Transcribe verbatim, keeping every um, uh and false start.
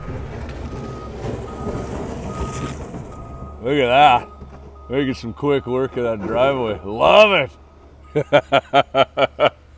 Look at that. Making some quick work of that driveway. Love it.